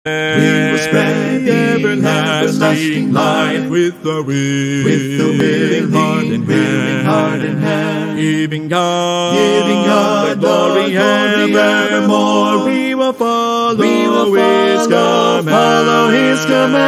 We will spread the everlasting light with the willing heart and hand, giving God the glory evermore. We will follow His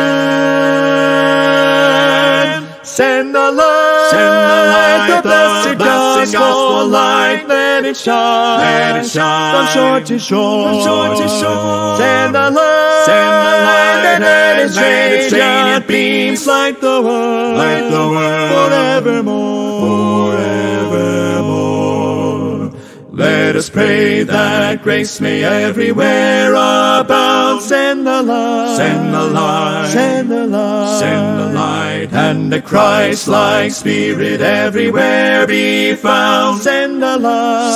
command. Send the light, the blessed gospel light, let it shine from shore to shore. Send the light, and let its radiant beams light the world, forevermore. Let us pray that grace may everywhere abound. Send the light, and the Christ-like Spirit everywhere be found. Send the light,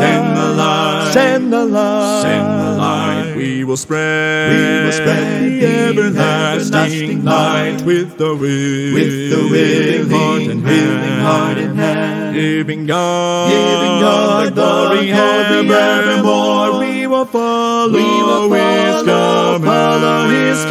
we will spread the everlasting light with the willing heart and hand, giving God the glory evermore. We will follow His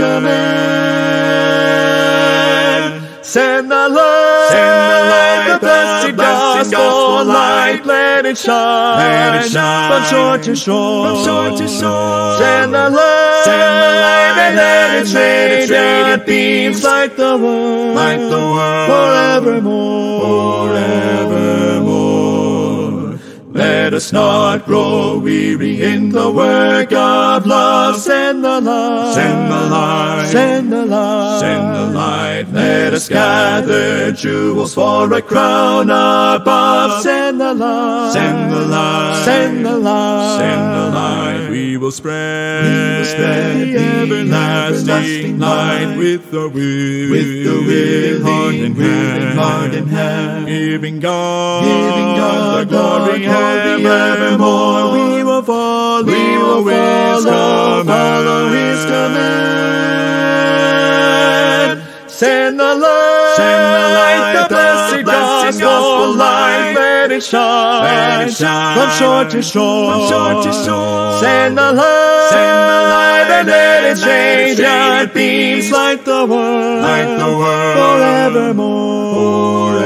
command. Send the light, the blessed gospel light, let it shine from shore to shore. Send the light, and let its radiant beams light the world, forevermore. Let us not grow weary in the work of love. Send the light. Let us gather jewels for a crown above. Send the light. We will spread the everlasting light with the willing heart and hand, giving God the glory evermore. We will follow His command. Send the light, the blessed gospel light, let it shine from shore to shore. Send the light, and let its radiant beams light the world, forevermore.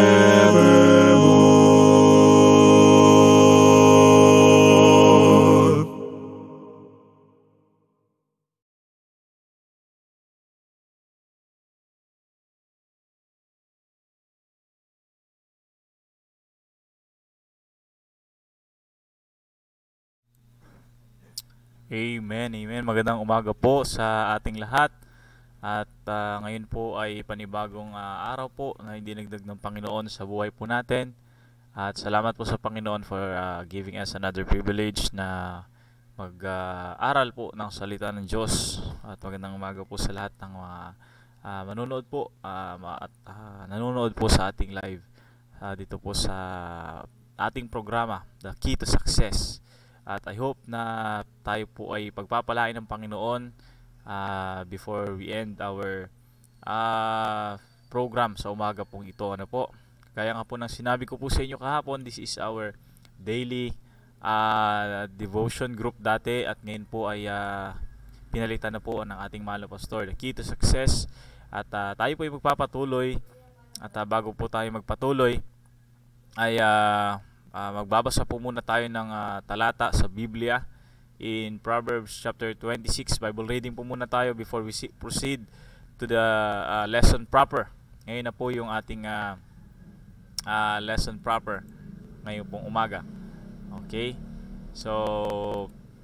Amen, amen. Magandang umaga po sa ating lahat. At ngayon po ay panibagong araw po na dinagdag ng Panginoon sa buhay po natin. At salamat po sa Panginoon for giving us another privilege na mag-aral po ng salita ng Diyos. At magandang umaga po sa lahat ng mga manonood po at nanonood po sa ating live dito po sa ating programa, The Key to Success. At I hope na tayo po ay pagpapalain ng Panginoon before we end our program sa umaga pong ito. Ano po? Kaya nga po nang sinabi ko po sa inyo kahapon, this is our daily devotion group dati. At ngayon po ay pinalitan na po ng ating mahal na pastor, The Key to Success. At tayo po ay magpapatuloy. At bago po tayo magpatuloy ay magbabasa po muna tayo ng talata sa Biblia in Proverbs chapter 26. Bible reading po muna tayo before we proceed to the lesson proper. Ngayon na po yung ating lesson proper ngayon pong umaga. Okay? So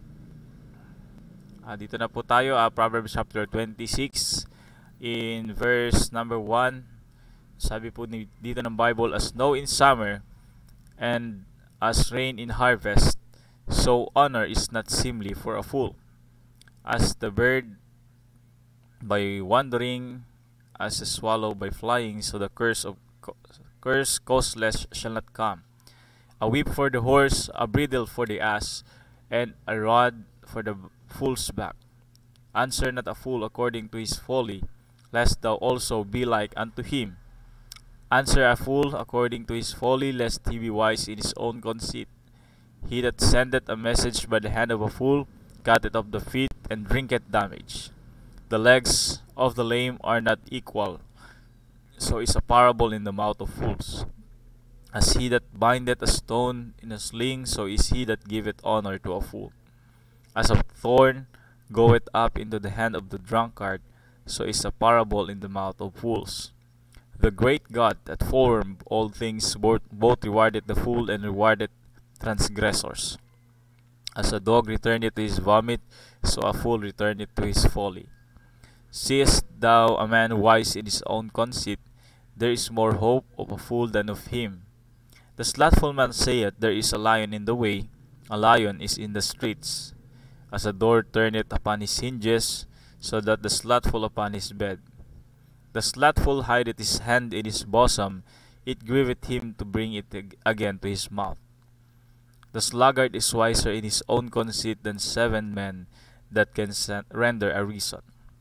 dito na po tayo, Proverbs chapter 26 in verse number 1. Sabi po dito ng Bible, as snow in summer and as rain in harvest, so honor is not seemly for a fool. As the bird by wandering, as the swallow by flying, so the curse causeless shall not come. A whip for the horse, a bridle for the ass, and a rod for the fool's back. Answer not a fool according to his folly, lest thou also be like unto him. Answer a fool according to his folly, lest he be wise in his own conceit. He that sendeth a message by the hand of a fool cutteth off the feet and drinketh damage. The legs of the lame are not equal, so is a parable in the mouth of fools. As he that bindeth a stone in a sling, so is he that giveth honor to a fool. As a thorn goeth up into the hand of the drunkard, so is a parable in the mouth of fools. The great God that formed all things both rewardeth the fool and rewardeth transgressors. As a dog returneth to his vomit, so a fool returneth to his folly. Seest thou a man wise in his own conceit? There is more hope of a fool than of him. The slothful man saith, There is a lion in the way, a lion is in the streets. As a door turneth upon his hinges, so that the slothful upon his bed. The slothful hideth his hand in his bosom, it grieveth him to bring it again to his mouth. The sluggard is wiser in his own conceit than 7 men that can render a reason.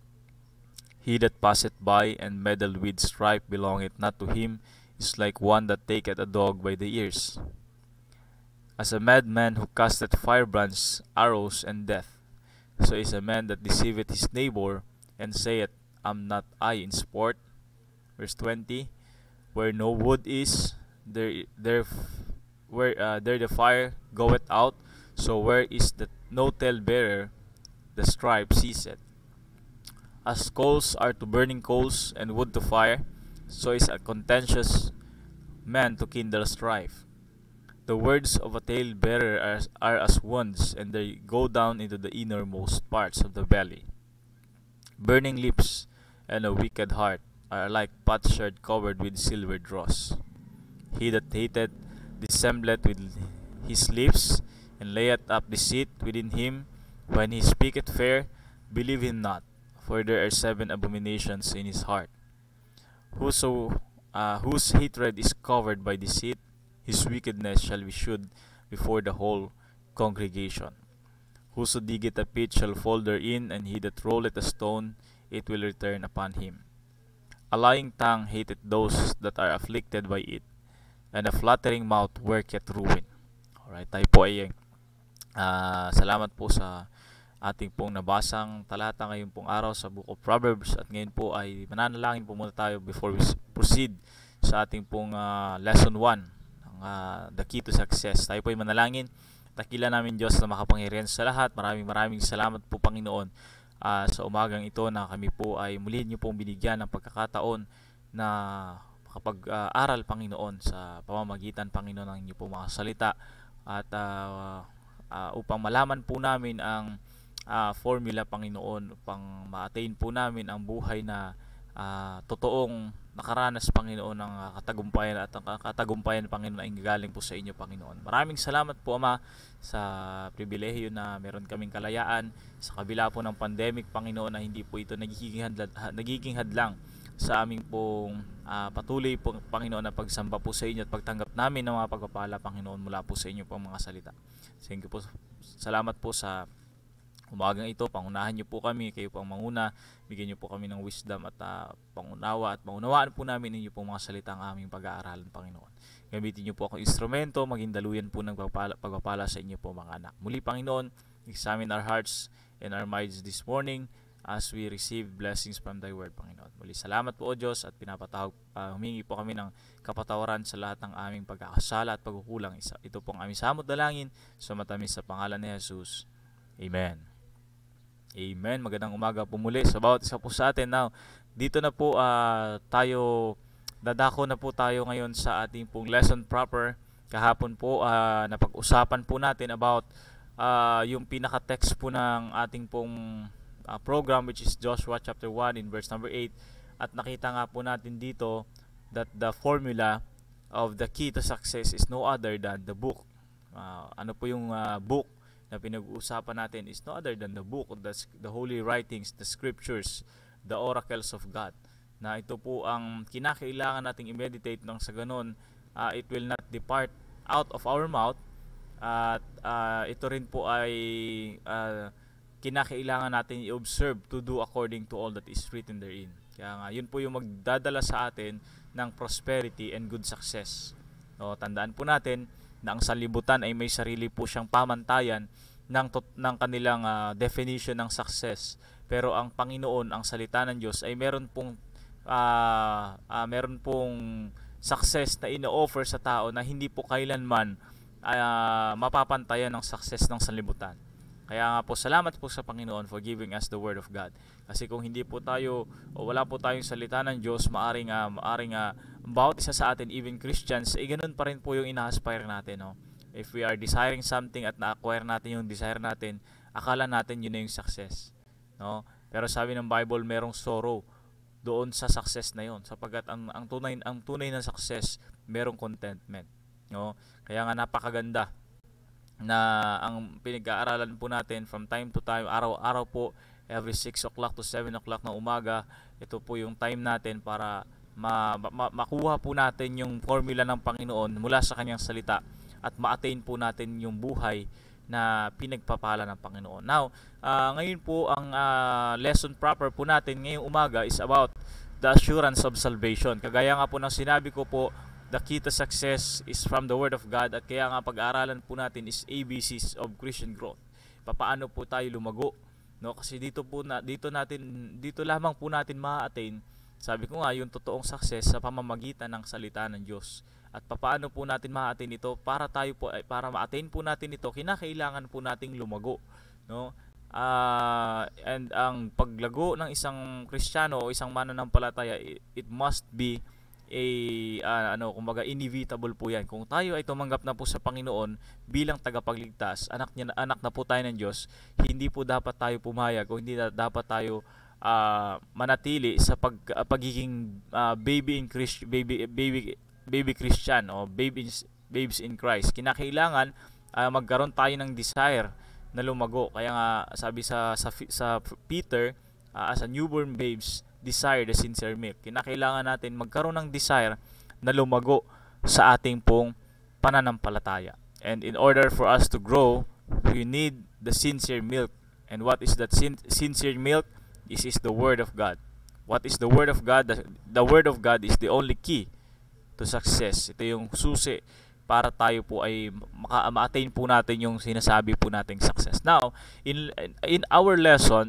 He that passeth by and meddleth with strife belongeth not to him, is like one that taketh a dog by the ears. As a madman who casteth firebrands, arrows, and death, so is a man that deceiveth his neighbor, and saith, Am not I in sport? Verse 20, Where no wood is, there the fire goeth out, so where is the no talebearer, the strife ceaseth. As coals are to burning coals, and wood to fire, so is a contentious man to kindle strife. The words of a talebearer are as wounds, and they go down into the innermost parts of the belly. Burning lips and a wicked heart are like potsherd covered with silver dross. He that hateth dissembleth with his lips, and layeth up deceit within him. When he speaketh fair, believe him not, for there are 7 abominations in his heart. Whose hatred is covered by deceit, his wickedness shall be shewed before the whole congregation. Whoso diggeth a pit shall fall therein, and he that rolleth a stone, it will return upon him. A lying tongue hateth those that are afflicted by it, and a flattering mouth worketh ruin. Alright, tayo po ay salamat po sa ating pong nabasang talata ngayon pong araw sa Book of Proverbs, at ngayon po ay mananalangin po muna tayo before we proceed sa ating pong lesson 1, the key to success. Tayo po ay manalangin. Dakila namin Diyos na makapangyarihan sa lahat. Maraming salamat po Panginoon sa umagang ito na kami po ay muli niyo pong binigyan ng pagkakataon na makapag-aral Panginoon sa pamamagitan Panginoon ng inyo pong mga salita, at upang malaman po namin ang formula Panginoon, upang ma-attain po namin ang buhay na totoong nakaranas Panginoon ng katagumpayan, at ang katagumpayan Panginoon ay galing po sa inyo Panginoon. Maraming salamat po Ama sa pribilehiyo na meron kaming kalayaan sa kabila po ng pandemic Panginoon, na hindi po ito nagiging hadlang sa aming pong patuloy po Panginoon na pagsamba po sa inyo at pagtanggap namin ng mga pagpapala Panginoon mula po sa inyo pong mga salita. Thank you po. Salamat po sa umagang ito. Pangunahan niyo po kami, kayo po ang manguna. Bigyan niyo po kami ng wisdom at pangunawa, at maunawaan po namin ninyo pong mga salita ang aming pag-aaralan Panginoon. Gamitin niyo po akong instrumento, maging daluyan po ng pagpapala sa inyo po mga anak. Muli Panginoon, examine our hearts and our minds this morning as we receive blessings from Thy Word Panginoon. Muli salamat po O Diyos, at humingi po kami ng kapatawaran sa lahat ng aming pagkakasala at pagkukulang. Ito pong aming samot dalangin sa matamis sa pangalan ni Jesus. Amen. Amen. Magandang umaga po muli sa bawat isa po sa atin. Now, dito na po dadako na po tayo ngayon sa ating pong lesson proper. Kahapon po napag-usapan po natin about yung pinaka-text po ng ating pong program, which is Joshua chapter 1 in verse number 8. At nakita nga po natin dito that the formula of the key to success is no other than the book. Ano po yung book na pinag-uusapan natin is no other than the book, the holy writings, the scriptures, the oracles of God. Na ito po ang kinakailangan nating i-meditate nang sa ganun, it will not depart out of our mouth, at ito rin po ay kinakailangan natin i-observe to do according to all that is written therein. Kaya nga, yun po yung magdadala sa atin ng prosperity and good success. So, tandaan po natin na ang sanlibutan ay may sarili po siyang pamantayan ng kanilang definition ng success. Pero ang Panginoon, ang salita ng Diyos ay meron pong success na ino-offer sa tao na hindi po kailanman mapapantayan ng success ng sanlibutan. Kaya nga po, salamat po sa Panginoon for giving us the Word of God. Kasi kung hindi po tayo o wala po tayong salita ng Diyos, maaring bawat isa sa atin, even Christians, ganun pa rin po yung ina-aspire natin. No? If we are desiring something at na-acquire natin yung desire natin, akala natin yun na yung success. No? Pero sabi ng Bible, merong sorrow doon sa success na yon, sapagkat ang tunay na success, merong contentment. No? Kaya nga napakaganda na ang pinag-aaralan po natin from time to time, araw-araw po, every 6 o'clock to 7 o'clock ng umaga, ito po yung time natin para makuha po natin yung formula ng Panginoon mula sa kanyang salita at ma-attain po natin yung buhay na pinagpapala ng Panginoon. Now, ngayon po ang lesson proper po natin ngayong umaga is about the assurance of salvation. Kagaya nga po ng sinabi ko po, the key to success is from the Word of God, at kaya nga pag-aaralan po natin is ABCs of Christian growth. Paano po tayo lumago? No, kasi dito lamang po natin ma-attain, sabi ko nga, yung totoong success sa pamamagitan ng salita ng Diyos. At paano po natin ma-attain ito? Para ma-attain po natin ito, kinakailangan po nating lumago, no? And ang paglago ng isang Kristiyano o isang mananampalataya, it must be kumbaga inevitable po yan. Kung tayo ay tumanggap na po sa Panginoon bilang tagapagligtas, anak na po tayo ng Diyos, hindi po dapat tayo pumayag o hindi dapat tayo manatili sa pagiging baby Christian o babes in Christ. Kinakailangan magkaroon tayo ng desire na lumago. Kaya nga sabi sa Peter, as a newborn babes, desire the sincere milk. Kinakailangan natin magkaroon ng desire na lumago sa ating pong pananampalataya. And in order for us to grow, we need the sincere milk. And what is that sincere milk? This is the Word of God. What is the Word of God? The Word of God is the only key to success. Ito yung susi para tayo po ay ma-attain po natin yung sinasabi po nating success. Now, in our lesson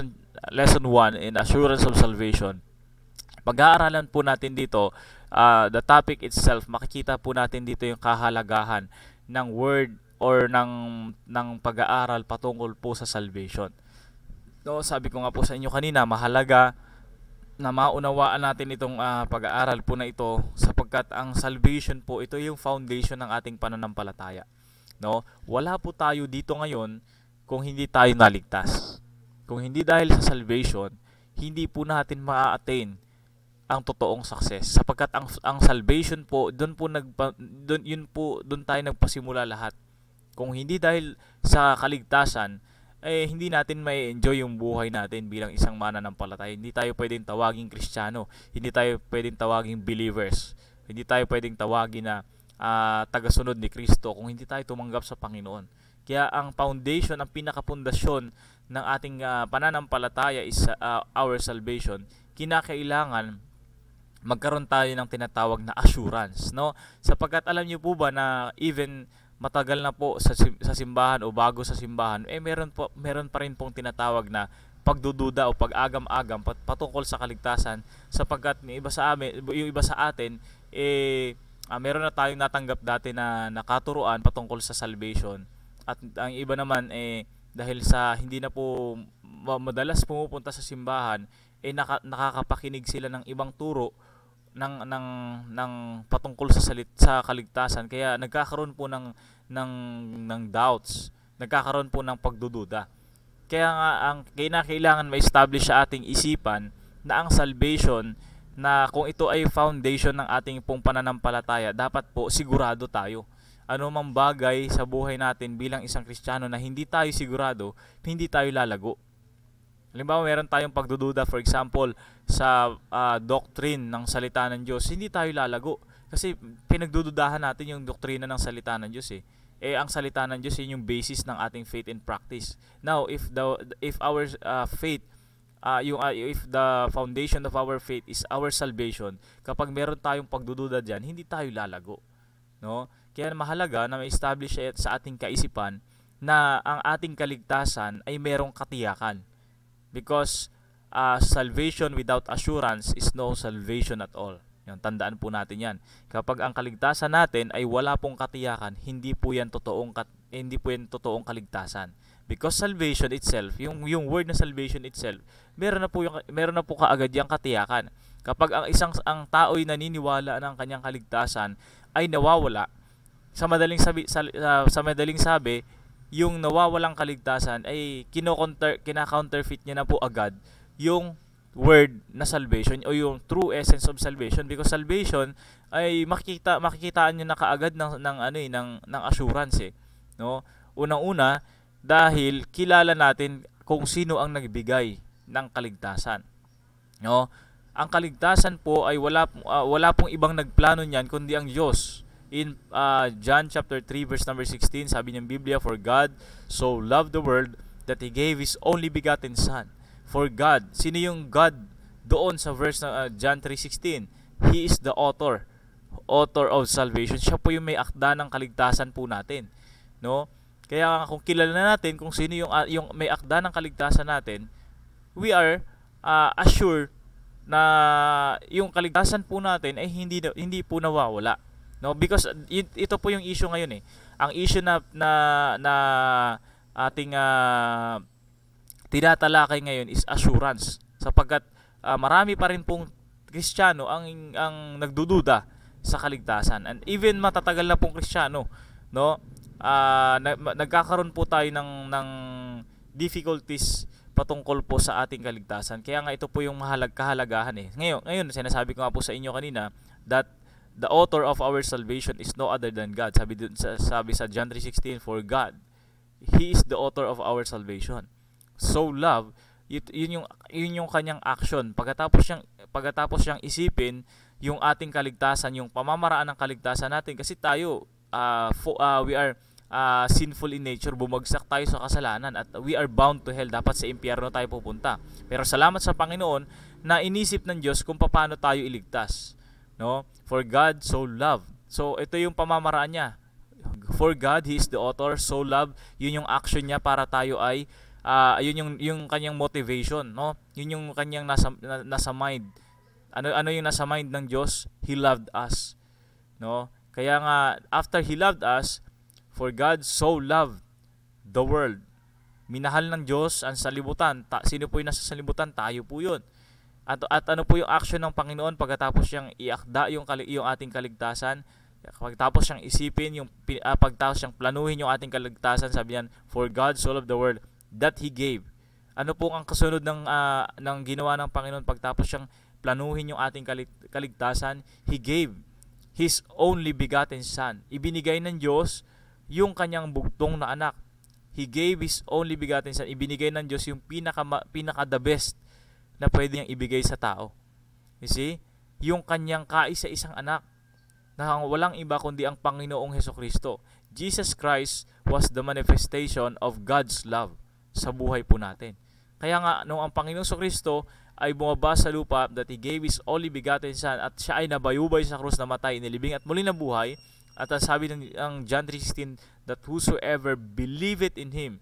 1 in Assurance of Salvation, pag-aaralan po natin dito the topic itself. Makikita po natin dito yung kahalagahan ng word or ng pag-aaral patungkol po sa salvation. No, sabi ko nga po sa inyo kanina, mahalaga na maunawaan natin itong pag-aaral po na ito, sapagkat ang salvation po, ito yung foundation ng ating pananampalataya. No? Wala po tayo dito ngayon kung hindi tayo naligtas. Kung hindi dahil sa salvation, hindi po natin ma-attain ang totoong success, sapagkat ang salvation po, doon tayo nagpasimula lahat. Kung hindi dahil sa kaligtasan, hindi natin may enjoy yung buhay natin bilang isang mananampalataya. Hindi tayo pwedeng tawaging Kristiyano, hindi tayo pwedeng tawaging believers, hindi tayo pwedeng tawagin na tagasunod ni Kristo kung hindi tayo tumanggap sa Panginoon. Kaya ang foundation, ang pinakapundasyon ng ating pananampalataya is our salvation. Kinakailangan magkaroon tayo ng tinatawag na assurance, no? Sapagkat alam niyo po ba na even matagal na po sa simbahan o bago sa simbahan, meron pa rin pong tinatawag na pagdududa o pag-agam-agam patungkol sa kaligtasan, sapagkat yung iba sa atin meron na tayong natanggap dati na nakaturuan patungkol sa salvation, at ang iba naman dahil sa hindi na po madalas pumupunta sa simbahan, nakakapakinig sila ng ibang turo ng patungkol sa kaligtasan, kaya nagkakaroon po ng doubts, nagkakaroon po ng pagdududa. Kaya nga ang kailangan ma-establish sa ating isipan na ang salvation, na kung ito ay foundation ng ating pong pananampalataya, dapat po sigurado tayo. Ano mang bagay sa buhay natin bilang isang Kristiyano na hindi tayo sigurado, hindi tayo lalago. Halimbawa, meron tayong pagdududa, for example, sa doctrine ng salita ng Diyos, hindi tayo lalago. Kasi pinagdududahan natin yung doktrina ng salita ng Diyos ang salita ng Diyos, yun yung basis ng ating faith and practice. Now, if our faith, if the foundation of our faith is our salvation, kapag meron tayong pagdududa diyan, hindi tayo lalago. No? Kaya mahalaga na ma-establish sa ating kaisipan na ang ating kaligtasan ay merong katiyakan. Because salvation without assurance is no salvation at all. Yan, tandaan po natin yan. Kapag ang kaligtasan natin ay wala pong katiyakan, hindi po yan totoong kaligtasan. Because salvation itself, yung word na salvation itself, meron na po kaagad yang katiyakan. Kapag ang tao'y naniniwala ng kanyang kaligtasan ay nawawala, sa madaling sabi, yung nawawalang kaligtasan ay kina-counterfeit niya na po agad yung word na salvation o yung true essence of salvation, because salvation ay makikitaan niyo na kaagad ng assurance no. Unang-una, dahil kilala natin kung sino ang nagbigay ng kaligtasan, no. Ang kaligtasan po ay wala pong ibang nagplano niyan kundi ang Diyos. In John chapter 3 verse number 16, sabi ng Biblia, "For God so loved the world that He gave His only begotten Son." For God, sino yung God doon sa verse na John 3:16? He is the author of salvation. Siya po yung may akda ng kaligtasan po natin, no? Kaya kung kilala natin kung sino yung may akda ng kaligtasan natin, we are assured na yung kaligtasan po natin ay hindi po nawawala, no? Because ito po yung issue ngayon Ang issue na ating tinatalakay ngayon is assurance, sapagkat marami pa rin pong Kristiyano ang nagdududa sa kaligtasan, and even matatagal na pong Kristiyano, no, nagkakaroon po tayo ng difficulties patungkol po sa ating kaligtasan. Kaya nga ito po yung kahalagahan ngayon sinasabi ko nga po sa inyo kanina that the author of our salvation is no other than God. Sabi sa John 3:16, "For God, He is the author of our salvation." So love, yun yung kanyang action. Pagkatapos siyang isipin yung ating kaligtasan, yung pamamaraan ng kaligtasan natin, kasi tayo we are sinful in nature, bumagsak tayo sa kasalanan at we are bound to hell. Dapat sa impyerno tayo pupunta. Pero salamat sa Panginoon na inisip ng Diyos kung paano tayo iligtas, no? For God so loved. So ito yung pamamaraan niya. For God, He is the author, so love, yun yung action niya para tayo ay yun yung kanyang motivation, no? Yun yung kanyang nasa mind. Ano yung nasa mind ng Diyos? He loved us, no? Kaya nga after He loved us, for God so loved the world. Minahal ng Diyos ang salibutan. Sino po yung nasa salibutan? Tayo po yun. At ano po yung action ng Panginoon pagkatapos siyang iakda yung ating kaligtasan? Pagtapos siyang isipin, pagtapos siyang planuhin yung ating kaligtasan, sabi niyan, "For God so loved the world that He gave." Ano po ang kasunod ng ginawa ng Panginoon pagtapos siyang planuhin yung ating kaligtasan? He gave His only begotten Son. Ibinigay ng Diyos yung kanyang bugtong na anak. He gave His only begotten Son. Ibinigay ng Diyos yung pinaka the best na pwede niyang ibigay sa tao. You see? Yung kanyang kaisa-isang anak na walang iba kundi ang Panginoong Hesukristo. Jesus Christ was the manifestation of God's love sa buhay po natin. Kaya nga, nung ang Panginoong Hesukristo ay bumaba sa lupa, that He gave His only begotten Son, at siya ay nabayubay sa krus, namatay, inilibing at muli nabuhay, at sabi ng John 3:16, that whosoever believeth in Him.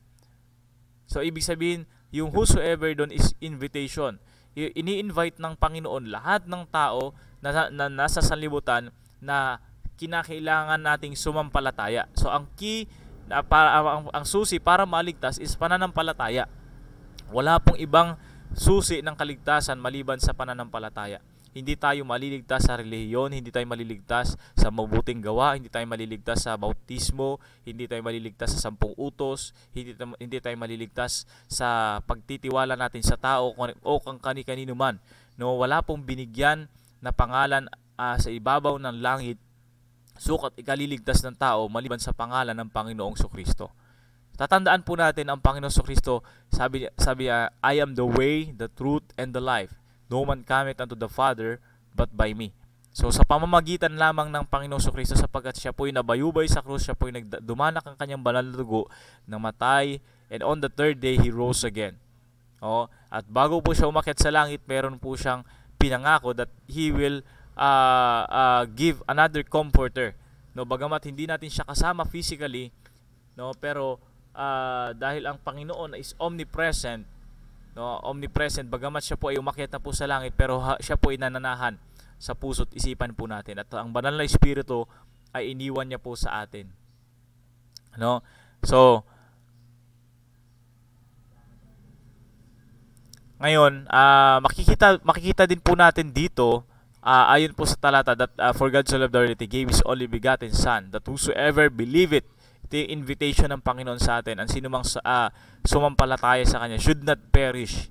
So ibig sabihin, yung whosoever doon is invitation. Ini-invite ng Panginoon lahat ng tao na nasa sanlibutan na kinakailangan nating sumampalataya. So ang ang susi para maligtas is pananampalataya. Wala pong ibang susi ng kaligtasan maliban sa pananampalataya. Hindi tayo maliligtas sa relihiyon, hindi tayo maliligtas sa mabuting gawa, hindi tayo maliligtas sa bautismo, hindi tayo maliligtas sa 10 utos, hindi tayo maliligtas sa pagtitiwala natin sa tao o kang kani-kanino man. No, wala pong binigyan na pangalan sa ibabaw ng langit sukat ikaliligtas ng tao maliban sa pangalan ng Panginoong Jesucristo. Tatandaan po natin ang Panginoong Jesucristo, sabi I am the way, the truth, and the life. No man cometh unto the Father but by me. So sa pamamagitan lamang ng Panginoong Jesucristo, sapagkat siya po'y nabayubay sa krus, siya po'y dumanak ang kanyang banal na dugo, namatay, and on the third day He rose again. At bago po siya umakyat sa langit, meron po siyang pinangako that He will give another comforter. No, bagamat hindi natin siya kasama physically, no, pero dahil ang Panginoon is omnipresent, no, omnipresent, bagamat siya po ay umakyat na po sa langit, pero siya po ay nananahan sa puso't isipan po natin, at ang banal na espiritu ay iniwan niya po sa atin, no? So ngayon, makikita din po natin dito, ayon po sa talata, that for God so loved the world, He gave His only begotten Son, that whosoever believe it, ito yung invitation ng Panginoon sa atin, ang sinumang sumampalataya sa Kanya should not perish.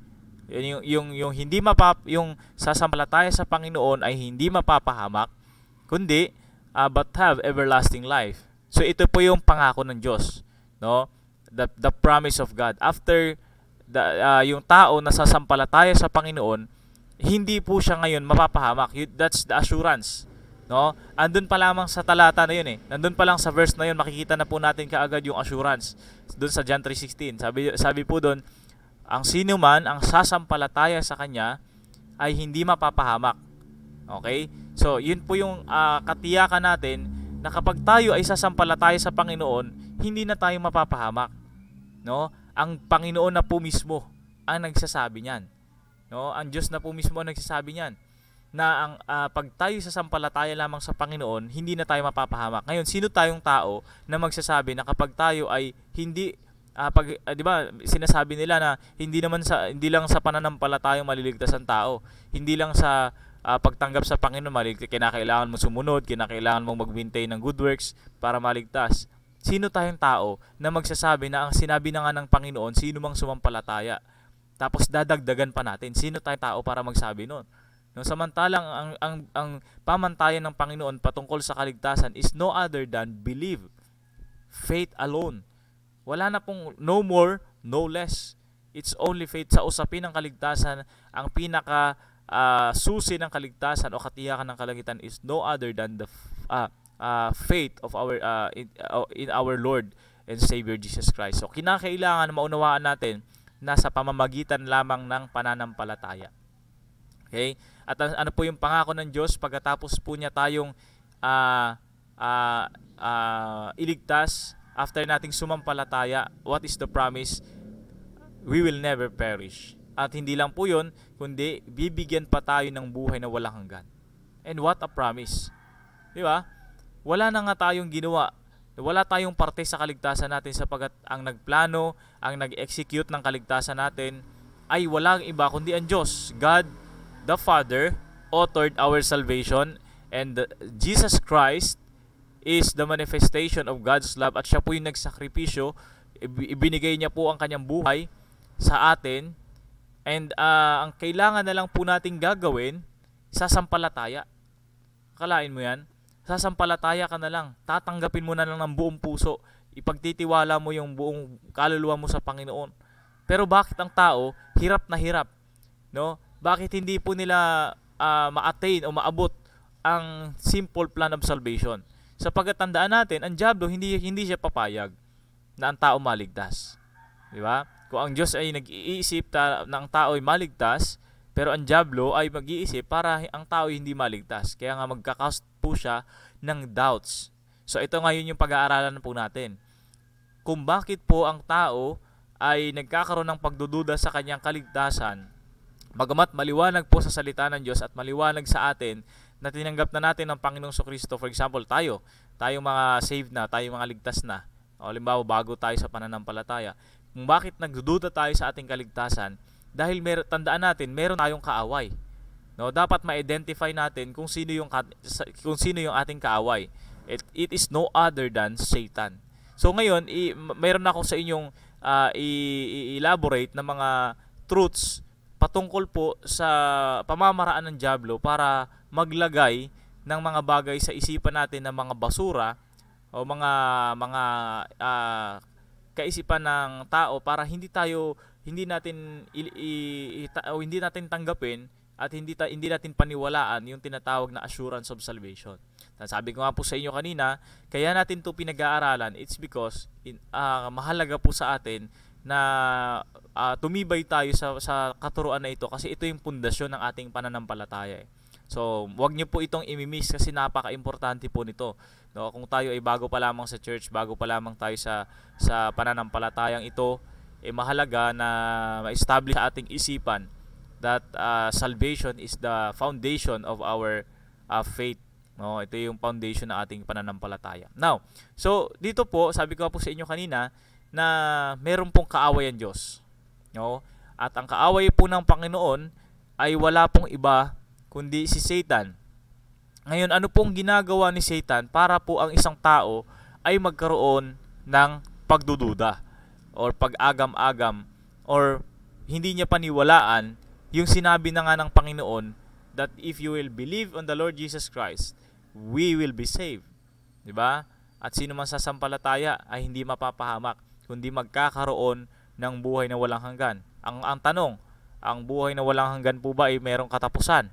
Yung hindi yung sasampalataya sa Panginoon ay hindi mapapahamak, kundi but have everlasting life. So ito po yung pangako ng Diyos, no? The promise of God. After yung tao na sasampalataya sa Panginoon, hindi po siya ngayon mapapahamak. That's the assurance, no? Andun pa lamang sa talata na yun eh. Nandun pa lang sa verse na yun, makikita na po natin kaagad yung assurance. Doon sa John 3:16. Sabi po doon, ang sino man ang sasampalataya sa Kanya ay hindi mapapahamak. Okay? So, yun po yung katiyakan natin na kapag tayo ay sasampalataya sa Panginoon, hindi na tayo mapapahamak, no? Ang Panginoon na po mismo ang nagsasabi niyan, no? Ang Diyos na po mismo ang nagsasabi niyan, na ang pag tayo sasampalataya lamang sa Panginoon, hindi na tayo mapapahamak. Ngayon, sino tayong tao na magsasabi na kapag tayo ay hindi di ba, sinasabi nila na hindi lang sa pananampalatayang maliligtas ang tao, hindi lang sa pagtanggap sa Panginoon maligtas, kinakailangan mo sumunod, kinakailangan mong magbintay ng good works para maligtas. Sino tayong tao na magsasabi na ang sinabi na nga ng Panginoon, sino mang sumampalataya? Tapos dadagdagan pa natin, sino tayong tao para magsabi noon? No, samantalang ang pamantayan ng Panginoon patungkol sa kaligtasan is no other than believe, faith alone. Wala na pong no more, no less. It's only faith. Sa usapin ng kaligtasan, ang pinaka susi ng kaligtasan o katiyakan ng kalangitan is no other than the faith of in our Lord and Savior Jesus Christ. So kinakailangan maunawaan natin na sa pamamagitan lamang ng pananampalataya. Okay? At ano po yung pangako ng Diyos pagkatapos po niya tayong iligtas, after nating sumampalataya, what is the promise? We will never perish. At hindi lang po yun, kundi bibigyan pa tayo ng buhay na walang hanggan. And what a promise. Di ba? Wala na nga tayong ginawa. Wala tayong parte sa kaligtasan natin sapagkat ang nagplano, ang nag-execute ng kaligtasan natin ay walang iba kundi ang Diyos. God, the Father, authored our salvation, and Jesus Christ is the manifestation of God's love, at siya po yung nagsakripisyo, ibinigay niya po ang kanyang buhay sa atin, and ang kailangan na lang po nating gagawin, sasampalataya. Kalain mo yan? Sasampalataya ka na lang, tatanggapin mo na lang ng buong puso, ipagtitiwala mo yung buong kaluluwa mo sa Panginoon. Pero bakit ang tao hirap na hirap, no? Bakit hindi po nila ma-attain o maabot ang simple plan of salvation? Sapagkat tandaan natin, ang diablo hindi siya papayag na ang tao maligtas. Di ba? Kung ang Diyos ay nag-iisip na ang tao ay maligtas, pero ang diablo ay mag-iisip para ang tao ay hindi maligtas. Kaya nga magkakast po siya ng doubts. So ito ngayon yung pag-aaralan po natin. Kung bakit po ang tao ay nagkakaroon ng pagdududa sa kanyang kaligtasan, bagamat maliwanag po sa salita ng Diyos at maliwanag sa atin na tinanggap na natin ng Panginoong Kristo. For example, tayong mga saved na, tayong mga ligtas na. O halimbawa, bago tayo sa pananampalataya. Kung bakit nagdududa tayo sa ating kaligtasan? Dahil tandaan natin, meron tayong kaaway. No, dapat ma-identify natin kung sino yung ating kaaway. It is no other than Satan. So ngayon, meron ako sa inyong i-elaborate na mga truths patungkol po sa pamamaraan ng diablo para maglagay ng mga bagay sa isipan natin ng mga basura o mga kaisipan ng tao para hindi natin tanggapin at hindi natin paniwalaan yung tinatawag na assurance of salvation. Sabi ko nga po sa inyo kanina, kaya natin 'to pinag-aaralan, it's because mahalaga po sa atin na tumibay tayo sa katuruan na ito kasi ito yung pundasyon ng ating pananampalataya. So, huwag niyo po itong imimiss kasi napaka-importante po nito. No, kung tayo ay bago pa lamang sa church, bago pa lamang tayo sa pananampalatayang ito, mahalaga na ma-establish sa ating isipan that salvation is the foundation of our faith. No, ito yung foundation ng ating pananampalataya. Now, so dito po, sabi ko po sa inyo kanina na meron pong kaaway ang Diyos. No? At ang kaaway po ng Panginoon ay wala pong iba kundi si Satan. Ngayon, ano pong ginagawa ni Satan para po ang isang tao ay magkaroon ng pagdududa or pag-agam-agam or hindi niya paniwalaan yung sinabi na nga ng Panginoon that if you will believe on the Lord Jesus Christ, we will be saved. Diba? At sino man sasampalataya ay hindi mapapahamak, kundi magkakaroon ng buhay na walang hanggan. Ang tanong, ang buhay na walang hanggan po ba ay merong katapusan?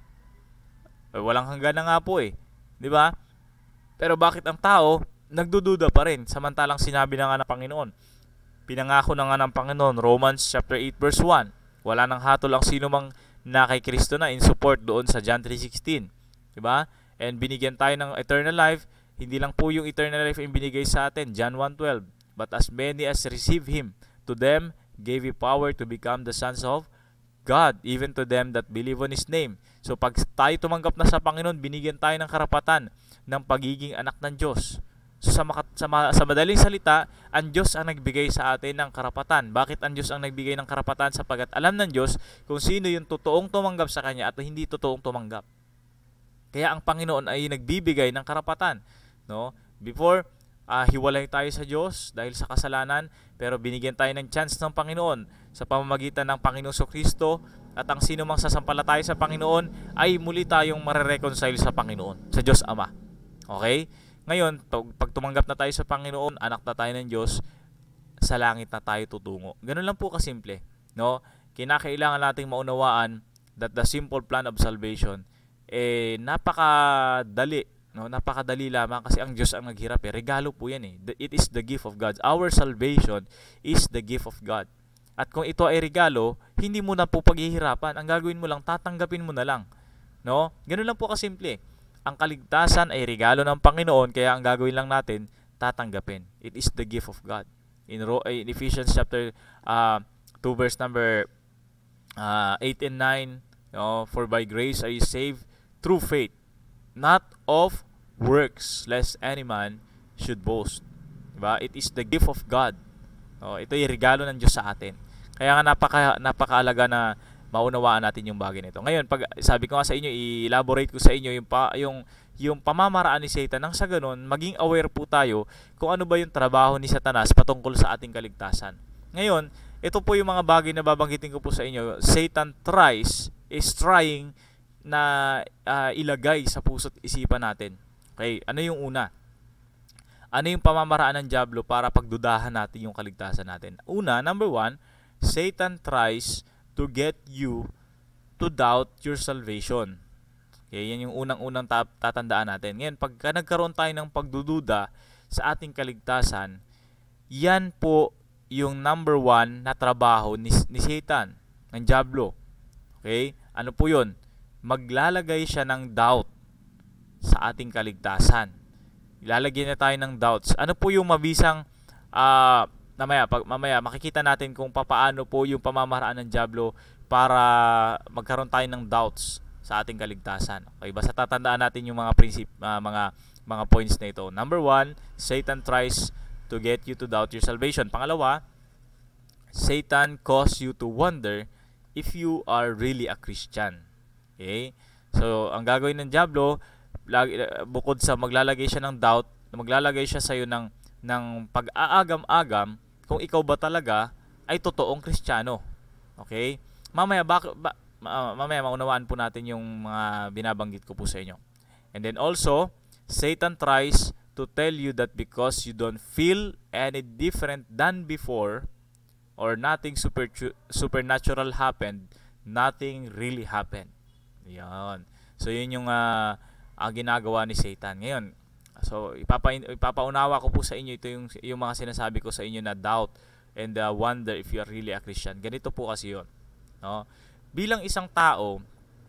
Walang hanggan na nga po eh. Diba? Pero bakit ang tao nagdududa pa rin samantalang sinabi na nga ng Panginoon? Pinangako na nga ng Panginoon, Romans chapter 8 verse 1. Wala nang hatol ang sino mang na kay Kristo na in support doon sa John 3:16. Diba? And binigyan tayo ng eternal life. Hindi lang po yung eternal life yung binigay sa atin, John 1:12. But as many as receive Him, to them gave He power to become the sons of God, even to them that believe on His name. So pag tayo tumanggap na sa Panginoon, binigyan tayo ng karapatan ng pagiging anak ng Diyos. So sa madaling salita, ang Diyos ang nagbigay sa atin ng karapatan. Bakit ang Diyos ang nagbigay ng karapatan? Sapagkat alam ng Diyos kung sino yung totoong tumanggap sa Kanya at hindi totoong tumanggap. Kaya ang Panginoon ay nagbibigay ng karapatan. No? Before, hiwalay tayo sa Diyos dahil sa kasalanan, pero binigyan tayo ng chance ng Panginoon sa pamamagitan ng Panginoong Kristo, at ang sino mang sasampalataya sa Panginoon ay muli tayong marereconcile sa Panginoon, sa Diyos Ama. Okay? Ngayon, pag tumanggap na tayo sa Panginoon, anak na tayo ng Diyos, sa langit na tayo tutungo. Ganun lang po kasimple. No? Kinakailangan nating maunawaan that the simple plan of salvation napakadali. No, napakadali lamang kasi ang Diyos ang naghirap eh. Regalo po yan eh. It is the gift of God. Our salvation is the gift of God. At kung ito ay regalo, hindi mo na po paghihirapan. Ang gagawin mo lang, tatanggapin mo na lang. No? Ganun lang po kasimple. Ang kaligtasan ay regalo ng Panginoon, kaya ang gagawin lang natin, tatanggapin. It is the gift of God. In Ephesians chapter 2 verse number 8 and 9, for by grace are you saved through faith, not of works, lest any man should boast. Diba? It is the gift of God. Ito ay regalo ng Diyos sa atin. Kaya nga napakaalaga na maunawaan natin yung bagay nito. Ngayon, pag sabi ko nga sa inyo, i-elaborate ko sa inyo yung pamamaraan ni Satan, nang sa ganun, maging aware po tayo kung ano ba yung trabaho ni Satanas patungkol sa ating kaligtasan. Ngayon, ito po yung mga bagay na babanggitin ko po sa inyo. Satan is trying na ilagay sa puso't isipan natin. Okay, ano yung una? Ano yung pamamaraan ng dyablo para pagdudahan natin yung kaligtasan natin? Una, number 1, Satan tries to get you to doubt your salvation. Okay, yan yung unang-unang tatandaan natin. Ngayon, pagka nagkaroon tayo ng pagdududa sa ating kaligtasan, yan po yung number 1 na trabaho ni Satan, ng dyablo. Okay, ano po yun? Maglalagay siya ng doubt sa ating kaligtasan. Ilalagay na tayo ng doubts. Ano po yung mabisang mamaya makikita natin kung paano po yung pamamaraan ng dyablo para magkaroon tayo ng doubts sa ating kaligtasan. Okay, basta tatandaan natin yung mga mga points na ito. Number 1, Satan tries to get you to doubt your salvation. Pangalawa, Satan causes you to wonder if you are really a Christian. Okay? So, ang gagawin ng dyablo, bukod sa maglalagay siya ng doubt, maglalagay siya sa iyo ng pag-aagam-agam kung ikaw ba talaga ay totoong Kristiyano. Okay? Mamaya maunawaan po natin yung mga binabanggit ko po sa inyo. And then also, Satan tries to tell you that because you don't feel any different than before or nothing supernatural happened, nothing really happened. Yan. So, yun yung ginagawa ni Satan. Ngayon, so ipapaunawa ko po sa inyo ito yung mga sinasabi ko sa inyo na doubt and wonder if you are really a Christian. Ganito po kasi yun. No? Bilang isang tao,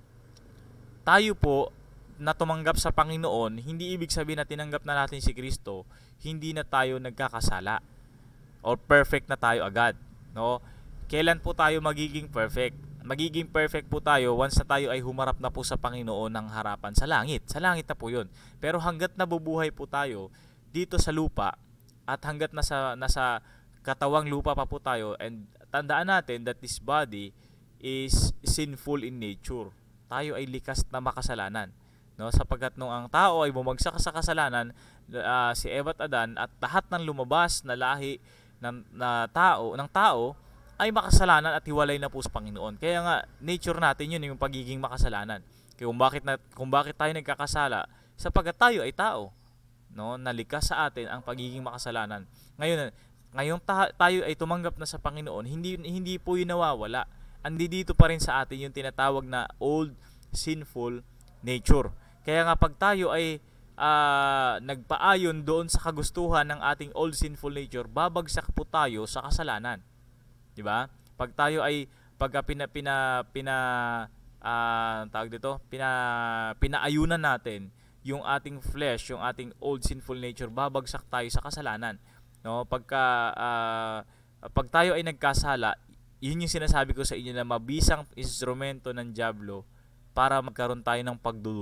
tayo po na tumanggap sa Panginoon, hindi ibig sabihin na tinanggap na natin si Kristo, hindi na tayo nagkakasala or perfect na tayo agad. no? Kailan po tayo magiging perfect? Magiging perfect po tayo once na tayo ay humarap na po sa Panginoon ng harapan sa langit. Sa langit na po 'yun. Pero hangga't nabubuhay po tayo dito sa lupa at hangga't nasa katawang lupa pa po tayo, and tandaan natin that this body is sinful in nature. Tayo ay likas na makasalanan, no? Sapagkat nung ang tao ay bumagsak sa kasalanan, si Eva at Adan at lahat ng lumabas na lahi ng tao ay makasalanan at hiwalay na po sa Panginoon. Kaya nga nature natin 'yun, yung pagiging makasalanan. Kaya kung bakit tayo nagkakasala, sapagkat tayo ay tao, no? Nalikas sa atin ang pagiging makasalanan. Ngayon tayo ay tumanggap na sa Panginoon, hindi po 'yun nawawala. Andi dito pa rin sa atin yung tinatawag na old sinful nature. Kaya nga pag tayo ay nagpaayon doon sa kagustuhan ng ating old sinful nature, babagsak po tayo sa kasalanan. 'Di ba? Pag tayo ay pinaayunan natin yung ating flesh, yung ating old sinful nature, babagsak tayo sa kasalanan, no? Pag tayo ay nagkasala, yun yung sinasabi ko sa inyo na mabisang instrumento ng dyablo para magkaroon tayo ng pagdududa.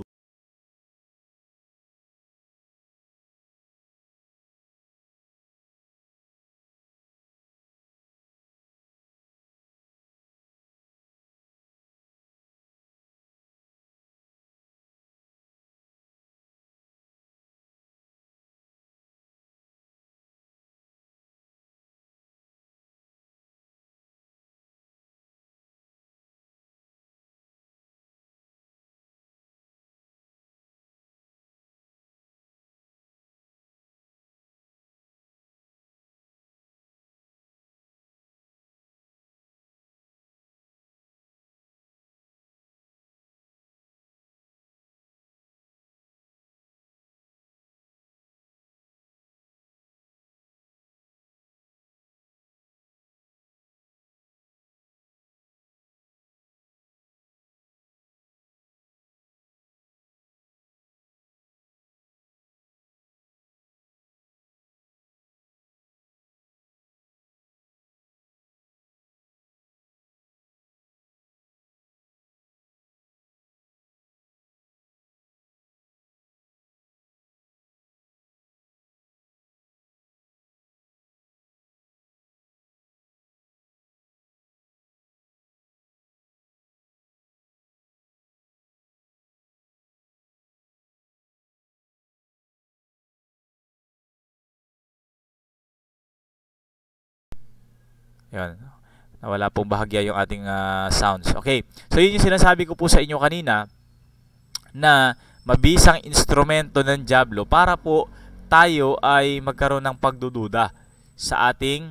Yan. Nawala pong bahagya yung ating sounds. Okay. So yun yung sinasabi ko po sa inyo kanina na mabisang instrumento ng dyablo para po tayo ay magkaroon ng pagdududa sa ating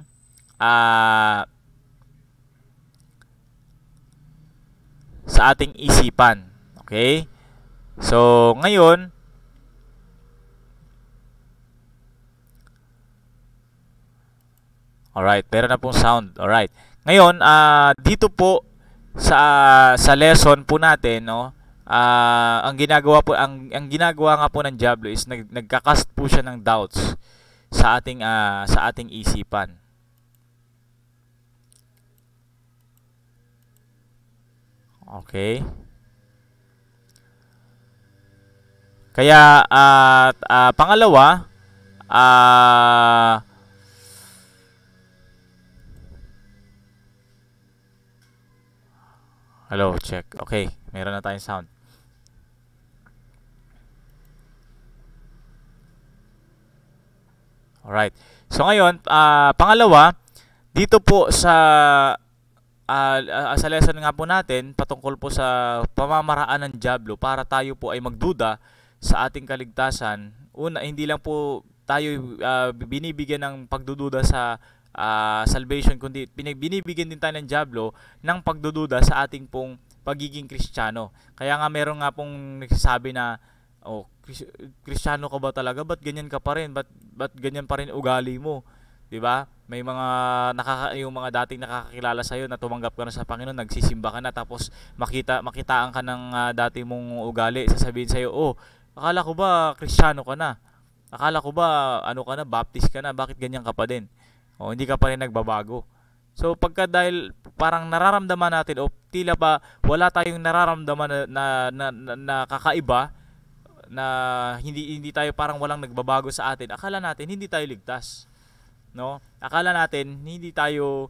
isipan. Okay? So ngayon, alright, meron na pong sound. Alright. Ngayon, dito po sa lesson po natin, no, ang ginagawa nga po ng dyablo is nagkakast po siya ng doubts sa ating isipan. Okay? Kaya pangalawa, hello, check. Okay, meron na tayong sound. Alright. So ngayon, pangalawa, dito po sa lesson nga po natin, patungkol po sa pamamaraan ng dyablo para tayo po ay magduda sa ating kaligtasan. Una, hindi lang po tayo binibigyan ng pagdududa sa salvation, kundi binibigyan din tayo ng dyablo ng pagdududa sa ating pong pagiging Kristiyano. Kaya nga meron nga pong nagsasabi na, oh, Kristiyano ka ba talaga? Ba't ganyan ka pa rin? Ba't ganyan pa rin ugali mo? 'Di ba? May mga yung mga dating nakakakilala sa iyo na tumanggap ka na sa Panginoon, nagsisimba ka na, tapos makitaan ka ng dati mong ugali, sasabihin sa iyo, "Oh, akala ko ba Kristiyano ka na? Akala ko ba ano ka na, baptist ka na? Bakit ganyan ka pa din?" O hindi ka pa rin nagbabago. So pagka dahil parang nararamdaman natin o tila ba wala tayong nararamdaman na kakaiba, na hindi tayo, parang walang nagbabago sa atin, akala natin hindi tayo ligtas, no? Akala natin hindi tayo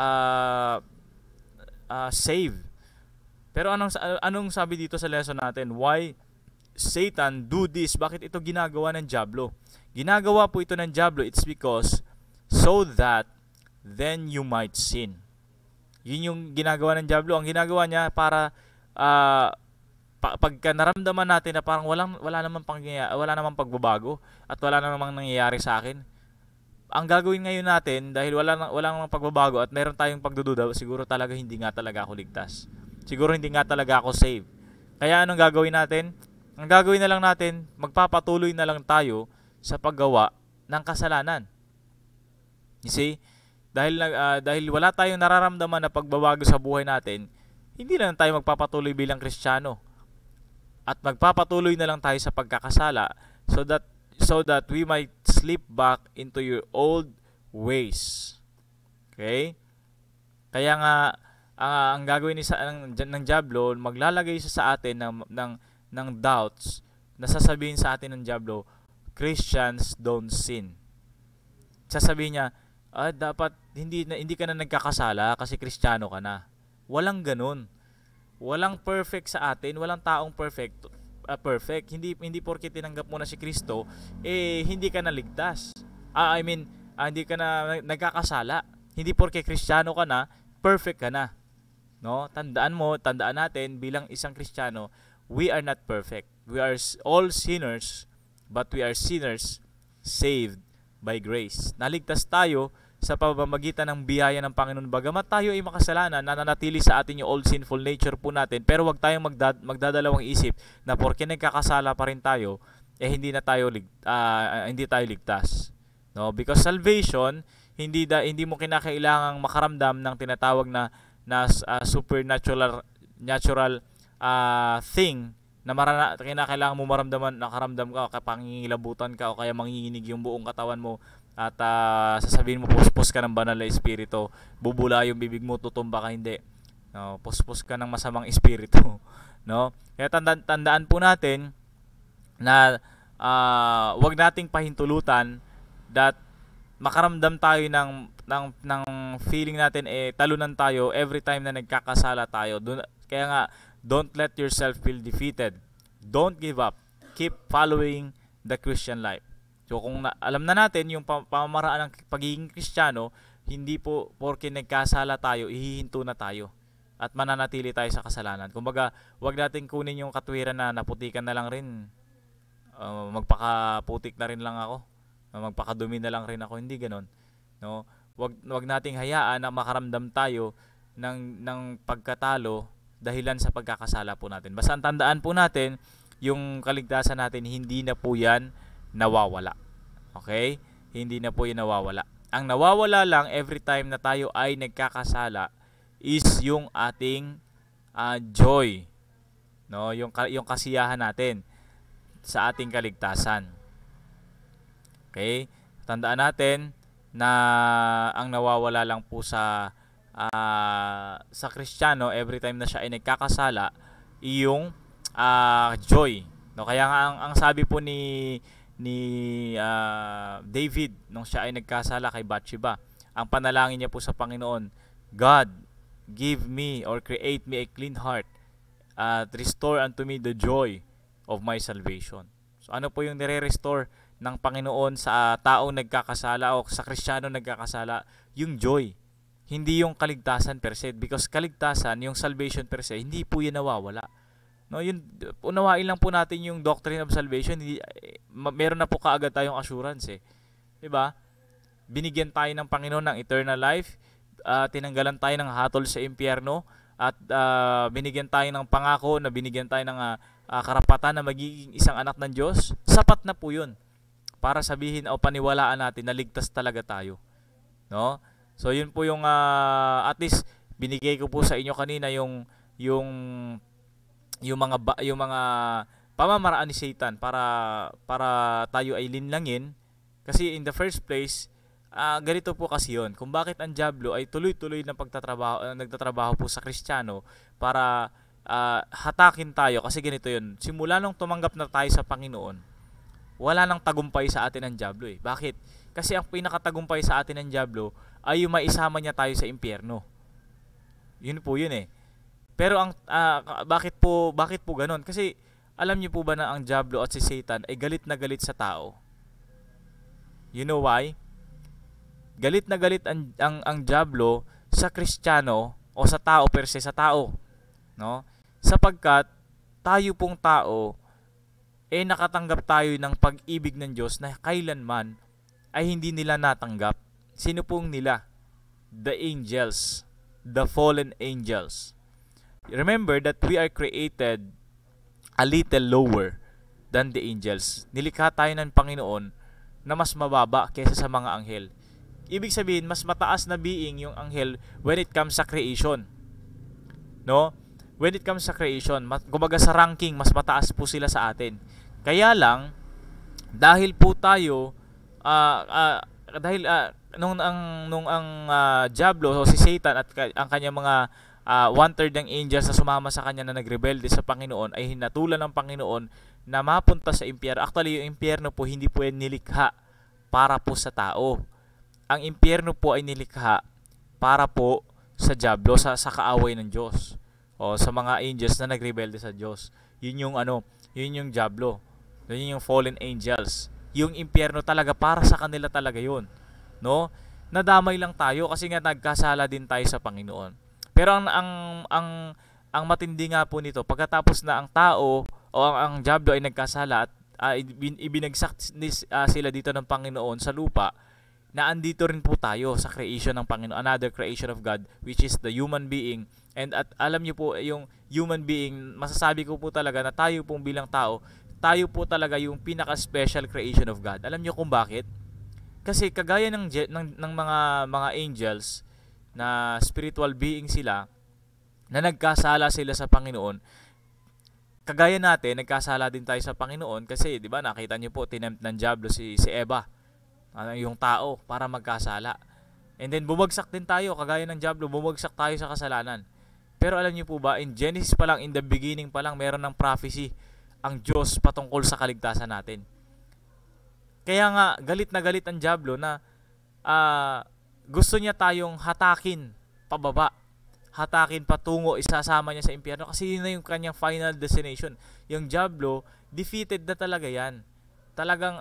saved. Pero anong sabi dito sa lesson natin? Why Satan do this? Bakit ito ginagawa ng diablo? Ginagawa po ito ng diablo, it's because so that then you might sin. Yun yung ginagawa ng diablo. Ang ginagawa niya para pagka naramdaman natin na parang wala namang pagbabago at wala namang nangyayari sa akin, ang gagawin ngayon natin, dahil wala namang pagbabago at meron tayong pagdududa, siguro talaga hindi nga talaga ako ligtas. Siguro hindi nga talaga ako saved. Kaya anong gagawin natin? Ang gagawin na lang natin, magpapatuloy na lang tayo sa paggawa ng kasalanan. You see? Dahil wala tayong nararamdaman na pagbabago sa buhay natin, hindi na lang tayo magpapatuloy bilang Kristiyano. At magpapatuloy na lang tayo sa pagkakasala so that we might slip back into your old ways. Okay? Kaya nga ang gagawin ng diablo, maglalagay siya sa atin ng doubts, na sasabihin sa atin ng diablo, Christians don't sin. Sasabihin niya, dapat hindi ka na nagkakasala kasi Kristiyano ka na. Walang ganun. Walang perfect sa atin, walang taong perfect. Hindi porke tinanggap mo na si Kristo, hindi ka na ligtas. Hindi ka na nagkakasala. Hindi porke Kristiyano ka na, perfect ka na. No? Tandaan natin bilang isang Kristiyano, we are not perfect. We are all sinners, but we are sinners saved by grace. Naligtas tayo sa pamamagitan ng biyaya ng Panginoon. Bagamat tayo ay makasalanan, nananatili sa atin yung old sinful nature po natin, pero wag tayong magdadalawang isip na porke nagkakasala pa rin tayo, hindi tayo ligtas. No? Because salvation, hindi mo kinakailangang makaramdam ng tinatawag na supernatural thing na kinakailangan mo nakaramdam ka, o pangingilabutan ka, o kaya manginginig yung buong katawan mo, at sasabihin mo puspos ka ng banal na espiritu, bubula yung bibig mo, tutumba ka, hindi. No, puspos ka ng masamang espiritu. No? Kaya tandaan po natin na wag nating pahintulutan that makaramdam tayo ng feeling natin talunan tayo every time na nagkakasala tayo. Kaya nga, don't let yourself feel defeated. Don't give up. Keep following the Christian life. So kung alam na natin yung pamamaraan ng pagiging Kristiyano, hindi po porke nagkasala tayo, ihihinto na tayo at mananatili tayo sa kasalanan. Kumbaga, wag natin kunin yung katwiran na naputikan na lang rin, magpakaputik na rin lang ako, magpakadumi na lang rin ako. Hindi ganon. No? Wag nating hayaan na makaramdam tayo ng pagkatalo dahilan sa pagkakasala po natin. Basta tandaan po natin, yung kaligtasan natin, hindi na po yan nawawala. Okay? Hindi na po yan nawawala. Ang nawawala lang every time na tayo ay nagkakasala is yung ating joy. No? Yung kasiyahan natin sa ating kaligtasan. Okay? Tandaan natin na ang nawawala lang po sa Kristiyano every time na siya ay nagkakasala, yung joy. No, kaya nga ang sabi po ni David nung siya ay nagkasala kay Bathsheba, ang panalangin niya po sa Panginoon, God, give me or create me a clean heart, restore unto me the joy of my salvation. So ano po yung nire-restore ng Panginoon sa taong nagkakasala o sa Kristiyano nagkakasala? Yung joy. Hindi yung kaligtasan per se, because kaligtasan, yung salvation per se, hindi po yan nawawala. No, yun, unawain lang po natin yung doctrine of salvation. Meron na po kaagad tayong assurance 'Di ba? Binigyan tayo ng Panginoon ng eternal life, tinanggalan tayo ng hatol sa impyerno, at binigyan tayo ng pangako, na binigyan tayo ng karapatan na magiging isang anak ng Diyos. Sapat na po 'yun para sabihin o paniwalaan natin na ligtas talaga tayo. No? So yun po yung at least binigay ko po sa inyo kanina yung mga pamamaraan ni Satan para tayo ay linlangin, kasi in the first place ganito po kasi yun. Kung bakit ang Diablo ay tuloy-tuloy na nagtatrabaho po sa Kristiyano para hatakin tayo. Kasi ganito yun. Simula nung tumanggap na tayo sa Panginoon, wala nang tagumpay sa atin ang Diablo eh. Bakit? Kasi ang pinakatagumpay sa atin ng Diablo ay yung maisama niya tayo sa impyerno. Yun po yun eh. Pero bakit po ganun? Kasi alam niyo po ba na ang Diablo at si Satan ay galit na galit sa tao? You know why? Galit na galit ang Diablo sa Kristiyano o sa tao per se sa tao, no? Sapagkat tayo pong tao nakatanggap tayo ng pag-ibig ng Diyos na kailanman ay hindi nila natanggap. Sino pong nila? The angels, the fallen angels. Remember that we are created a little lower than the angels. Nilikha tayo ng Panginoon na mas mababa kaysa sa mga anghel. Ibig sabihin, mas mataas na being yung anghel when it comes sa creation. No? When it comes sa creation, kumbaga sa ranking, mas mataas po sila sa atin. Kaya lang, dahil po tayo, nung ang Diablo o si Satan at ang kanyang mga 1/3 ng angels na sumama sa kanya na nagrebelde sa Panginoon ay hinatulan ng Panginoon na mapunta sa impyerno. Actually, yung impyerno po hindi po yan nilikha para po sa tao. Ang impyerno po ay nilikha para po sa Diablo, sa kaaway ng Diyos. O sa mga angels na nagrebelde sa Diyos. Yun yung Diablo. Yun yung fallen angels. Yung impyerno talaga para sa kanila talaga yun. No? Nadamay lang tayo kasi nga nagkasala din tayo sa Panginoon. Pero ang matindi nga po nito, pagkatapos na ang tao o ang Diablo ay nagkasala at ibinagsak sila dito ng Panginoon sa lupa, na andito rin po tayo sa creation ng Panginoon, another creation of God, which is the human being. And at alam niyo po, yung human being, masasabi ko po talaga na tayo pong bilang tao, tayo po talaga yung pinaka-special creation of God. Alam niyo kung bakit? Kasi kagaya ng mga angels, na spiritual being sila, na nagkasala sila sa Panginoon, kagaya natin, nagkasala din tayo sa Panginoon kasi, di ba, nakita niyo po, tinempt ng Diablo si Eva, yung tao, para magkasala. And then bumagsak din tayo, kagaya ng Diablo, bumagsak tayo sa kasalanan. Pero alam niyo po ba, in Genesis pa lang, in the beginning pa lang, meron ng prophecy ang Diyos patungkol sa kaligtasan natin. Kaya nga, galit na galit ang Diablo na gusto niya tayong hatakin pababa, hatakin patungo, isasama niya sa impyerno kasi yun na yung kanyang final destination. Yung Diablo, defeated na talaga yan. Talagang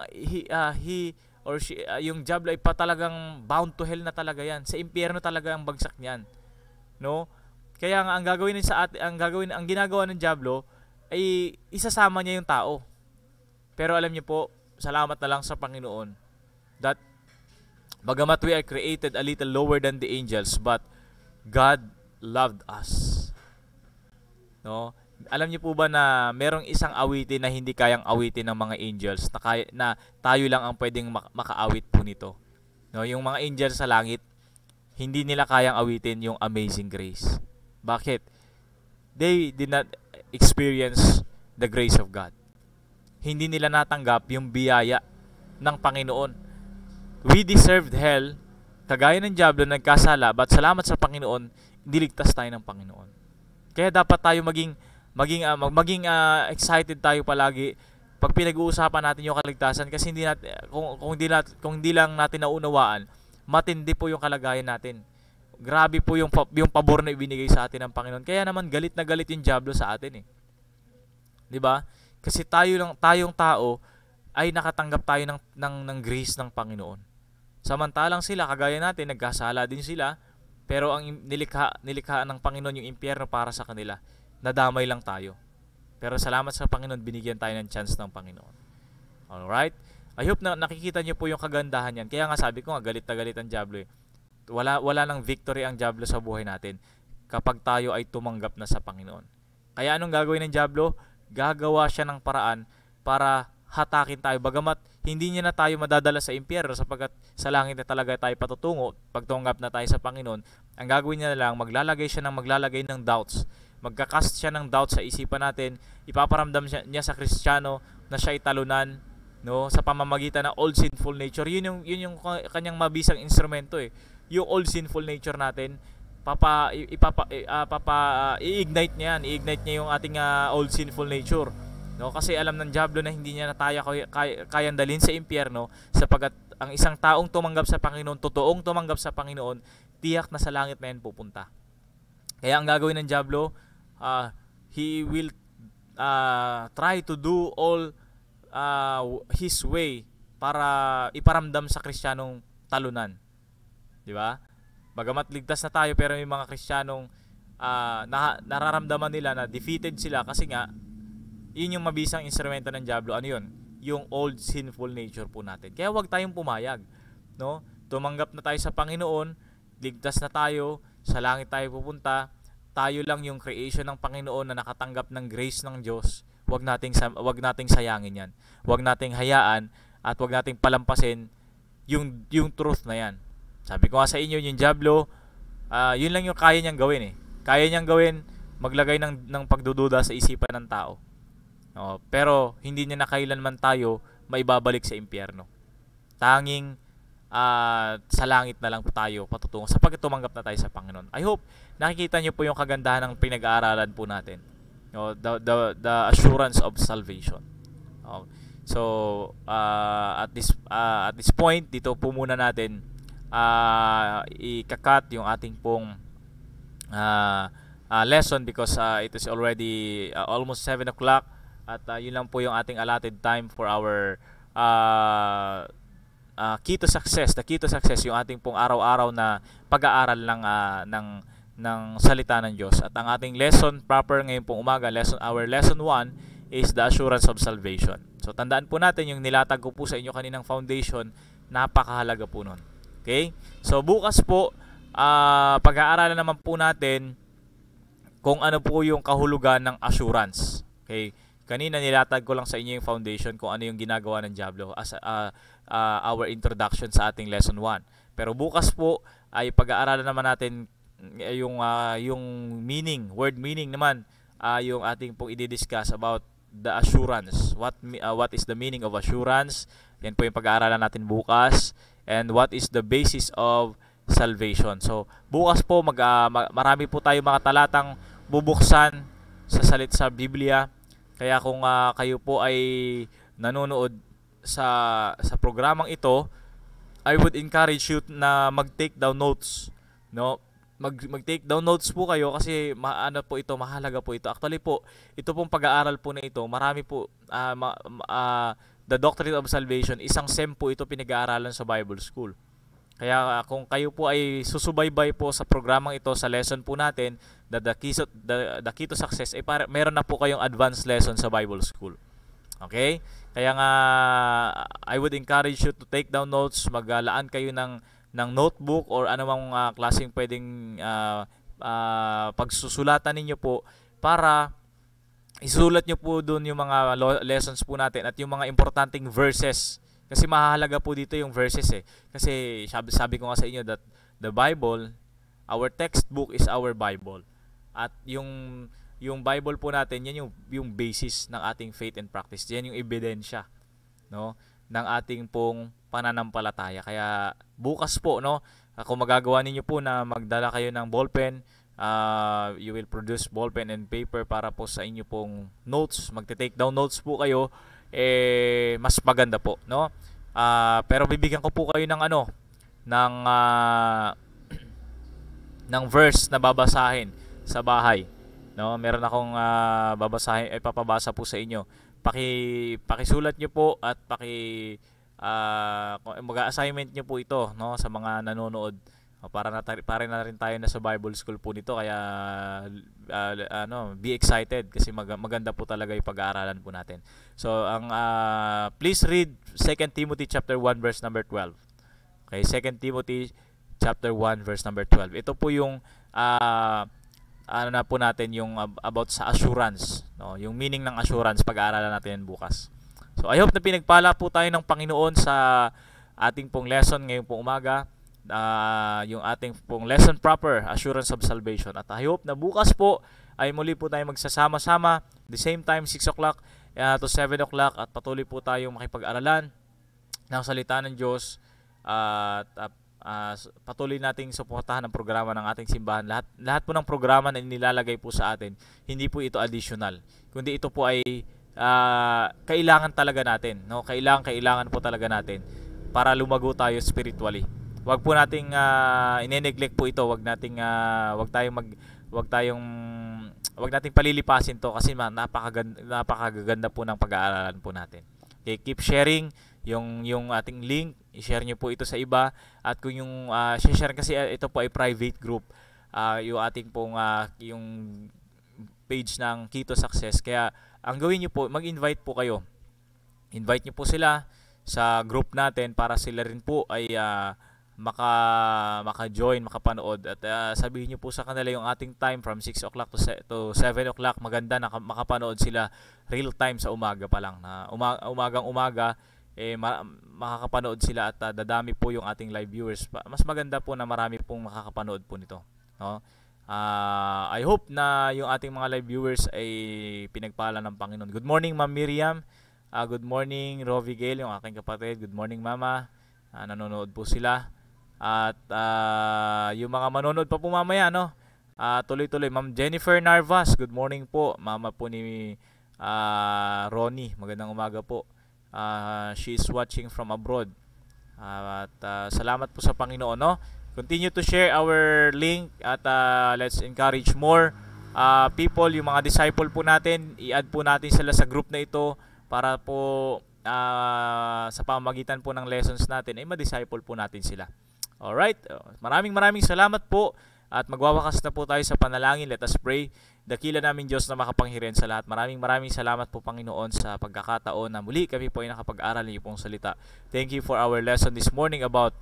yung Diablo ay talagang bound to hell na talaga yan. Sa impyerno talaga ang bagsak niyan. No? Kaya nga ang ginagawa ng Diablo ay isasama niya yung tao. Pero alam niyo po, salamat na lang sa Panginoon that bagamat we are created a little lower than the angels, but God loved us. No? Alam niyo po ba na merong isang awitin na hindi kayang awitin ng mga angels, na tayo lang ang pwedeng makaawit po nito. No, yung mga angels sa langit, hindi nila kayang awitin yung Amazing Grace. Bakit? They did not experience the grace of God. Hindi nila natanggap yung biyaya ng Panginoon. We deserved hell, kagaya ng Diablo, nagkasala, but salamat sa Panginoon, niligtas tayo ng Panginoon. Kaya dapat tayo maging excited tayo palagi pag pinag-uusapan natin yung kaligtasan, kasi kung hindi lang natin naunawaan, matindi po yung kalagayan natin. Grabe po yung pabor na ibinigay sa atin ng Panginoon. Kaya naman galit na galit yung Diablo sa atin eh. 'Di ba? Kasi tayong tao ay nakatanggap tayo ng grace ng Panginoon. Samantalang sila, kagaya natin, nagkasala din sila, pero ang nilikha ng Panginoon yung impyerno para sa kanila. Nadamay lang tayo. Pero salamat sa Panginoon, binigyan tayo ng chance ng Panginoon. Alright? I hope na nakikita niyo po yung kagandahan yan. Kaya nga sabi ko nga, galit na galit ang Diablo eh. Wala nang victory ang Diablo sa buhay natin kapag tayo ay tumanggap na sa Panginoon. Kaya anong gagawin ng Diablo? Gagawa siya ng paraan para hatakin tayo. Bagamat hindi niya na tayo madadala sa impyerno sapagkat sa langit na talaga tayo patutungo pag tumanggap na tayo sa Panginoon. Ang gagawin niya na lang, maglalagay ng doubts. Magkakast siya ng doubts sa isipan natin. Ipaparamdam niya sa Kristiyano na siya ay talunan, no, sa pamamagitan ng old sinful nature. Yun yung kanyang mabisang instrumento eh. Yung old sinful nature natin, i-ignite niya yan. I-ignite niya yung ating old sinful nature. No, kasi alam ng diablo na hindi niya na kayang dalhin sa impyerno, sapagkat ang isang taong tumanggap sa Panginoon, totoong tumanggap sa Panginoon, tiyak na sa langit na yan pupunta. Kaya ang gagawin ng diablo, he will try to do all his way para iparamdam sa Kristiyanong talunan. Di ba? Bagamat ligtas na tayo, pero may mga Kristiyanong nararamdaman nila na defeated sila kasi nga yun yung mabisang instrumento ng diablo. Ano yun? Yung old sinful nature po natin. Kaya huwag tayong pumayag, no? Tumanggap na tayo sa Panginoon, ligtas na tayo, sa langit tayo pupunta. Tayo lang yung creation ng Panginoon na nakatanggap ng grace ng Diyos. Huwag nating sayangin 'yan. Huwag nating hayaan at huwag nating palampasin yung truth na 'yan. Sabi ko nga sa inyo, yung diablo, yun lang yung kaya niyang gawin eh. Kaya niyang gawin, maglagay ng pagdududa sa isipan ng tao. Pero hindi niya na kailanman tayo maibabalik sa impyerno. Tanging sa langit na lang po tayo patutungo sapagkat tumanggap na tayo sa Panginoon. I hope nakikita niyo po yung kagandahan ng pinag-aaralan po natin. The assurance of salvation. So at this point, dito po muna natin ikakat yung ating pong lesson because it is already almost 7 o'clock at yun lang po yung ating allotted time for our key to success. The key to success, yung ating pong araw-araw na pag-aaral ng salita ng Diyos. At ang ating lesson proper ngayon pong umaga, our lesson 1 is the assurance of salvation. So tandaan po natin yung nilatag ko po sa inyo kaninang foundation, napakahalaga po nun. Okay? So bukas po, pag-aaralan naman po natin kung ano po yung kahulugan ng assurance. Okay? Kanina nilatag ko lang sa inyo yung foundation kung ano yung ginagawa ng diablo as our introduction sa ating lesson 1. Pero bukas po ay pag-aaralan naman natin yung meaning, word meaning naman, yung ating pong i-discuss about the assurance. What is the meaning of assurance? Yan po yung pag-aaralan natin bukas. And what is the basis of salvation? So bukas po marami po tayo mga talatang bubuksan sa Biblia. Kaya kung kayo po ay nanonood sa programang ito, I would encourage you na mag-take down notes, no? Mag-take down notes po kayo kasi mahalaga po ito. Actually po, ito pong pag-aaral po na ito, marami po the doctrine of salvation, isang SEM po ito pinag-aaralan sa Bible School. Kaya kung kayo po ay susubaybay po sa programang ito, sa lesson po natin, the key to success, meron na po kayong advanced lesson sa Bible School. Okay? Kaya nga, I would encourage you to take down notes, maglaan kayo ng notebook or anumang klaseng pwedeng pagsusulatan ninyo po para isulat nyo po doon yung mga lessons po natin at yung mga importanteng verses. Kasi mahalaga po dito yung verses eh. Kasi sabi ko nga sa inyo that the Bible, our textbook is our Bible. At yung Bible po natin, yan yung basis ng ating faith and practice. Yan yung ebidensya, no, ng ating pong pananampalataya. Kaya bukas po, no, kung magagawa ninyo po na magdala kayo ng ballpen, you will produce ballpen and paper para po sa inyo pong notes. Magte-take down notes po kayo, mas maganda po, no? Pero bibigyan ko po kayo ng ng verse na babasahin sa bahay, no? Meron akong papabasa po sa inyo. Pakisulat niyo po at mag-assignment niyo po ito, no, sa mga nanonood. Para na rin tayo na sa Bible School po nito, kaya be excited kasi maganda po talaga yung pag-aaralan po natin. So please read 2 Timothy chapter 1 verse number 12. Okay, 2 Timothy chapter 1 verse number 12. Ito po yung po natin yung about sa assurance, no? Yung meaning ng assurance, pag-aaralan natin yan bukas. So I hope na pinagpala po tayo ng Panginoon sa ating pong lesson ngayong pong umaga. Yung ating pong lesson proper, assurance of salvation. At I hope na bukas po ay muli po tayo magsasama-sama the same time, 6 o'clock, to 7 o'clock at patuloy po tayong makipag-aralan ng salita ng Diyos at patuloy nating suportahan ang programa ng ating simbahan. Lahat po ng programa na nilalagay po sa atin, hindi po ito additional, kundi ito po ay kailangan talaga natin, no? Kailangan po talaga natin para lumago tayo spiritually. Wag po nating ine-neglect po ito. Wag nating wag nating palilipasin to kasi napakaganda po ng pag-aaralan po natin. Okay, keep sharing yung ating link, i-share niyo po ito sa iba at kung yung share kasi ito po ay private group, yung ating pong yung page ng Keto Success. Kaya ang gawin niyo po, mag-invite po kayo. Invite niyo po sila sa group natin para sila rin po ay maka-join, makapanood at sabihin niyo po sa kanila yung ating time from 6 o'clock to 7 o'clock. Maganda na makapanood sila real time sa umaga pa lang, na umaga makakapanood sila at dadami po yung ating live viewers. Mas maganda po na marami pong makakapanood po nito, no? I hope na yung ating mga live viewers ay pinagpala ng Panginoon. Good morning, Ma'am Miriam. Good morning, Rovi Gale, yung aking kapatid. Good morning, Mama. Nanonood po sila. At yung mga manonood pa po mamaya, no? Tuloy-tuloy. Ma'am Jennifer Narvas, good morning po. Mama po ni Ronnie, magandang umaga po. She is watching from abroad. At salamat po sa Panginoon, no? Continue to share our link at let's encourage more people, yung mga disciple po natin. I-add po natin sila sa group na ito para po sa pamamagitan po ng lessons natin ay ma-disciple po natin sila. Alright, maraming salamat po at magwawakas na po tayo sa panalangin. Let us pray. Dakila namin Diyos na makapangyarihan sa lahat. Maraming salamat po Panginoon sa pagkakataon na muli kami po ay nakapag-aral ng iyong salita. Thank you for our lesson this morning about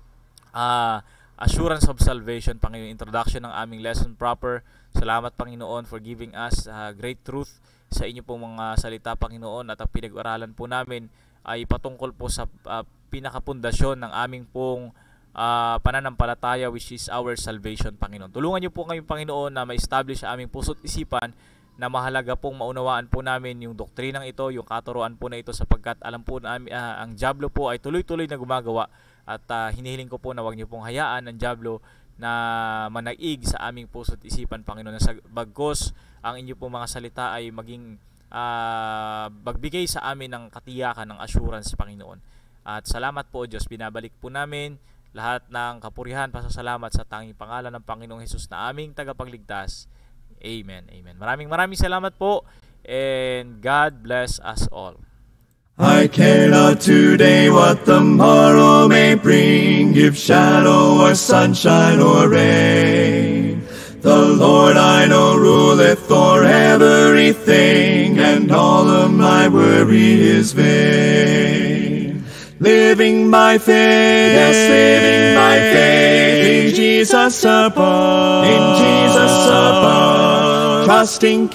assurance of salvation, Panginoon. Introduction ng aming lesson proper. Salamat Panginoon for giving us great truth sa inyo pong mga salita, Panginoon, at ang pinag-aralan po namin ay patungkol po sa pinakapundasyon ng aming pong pananampalataya, which is our salvation, Panginoon. Tulungan niyo po kami, Panginoon, na ma-establish sa aming puso't isipan na mahalaga pong maunawaan po namin yung doktrinang ito, yung katuruan po na ito, sapagkat alam po namin ang dyablo po ay tuloy-tuloy na gumagawa at hinihiling ko po na huwag niyo pong hayaan ang dyablo na manaig sa aming puso't isipan, Panginoon, na bagkos ang inyo pong mga salita ay maging magbigay sa amin ng katiyakan, ng assurance, Panginoon. At salamat po, Diyos, binabalik po namin lahat ng kapurihan, pasasalamat sa tanging pangalan ng Panginoong Hesus na aming tagapagligtas. Amen. Amen. Maraming salamat po, and God bless us all. I care not today what the morrow may bring, if shadow or sunshine or rain. The Lord I know ruleth o'er everything, and all of my worry is vain. Living by faith, yes, living by faith, in Jesus above, in Jesus above, trusting,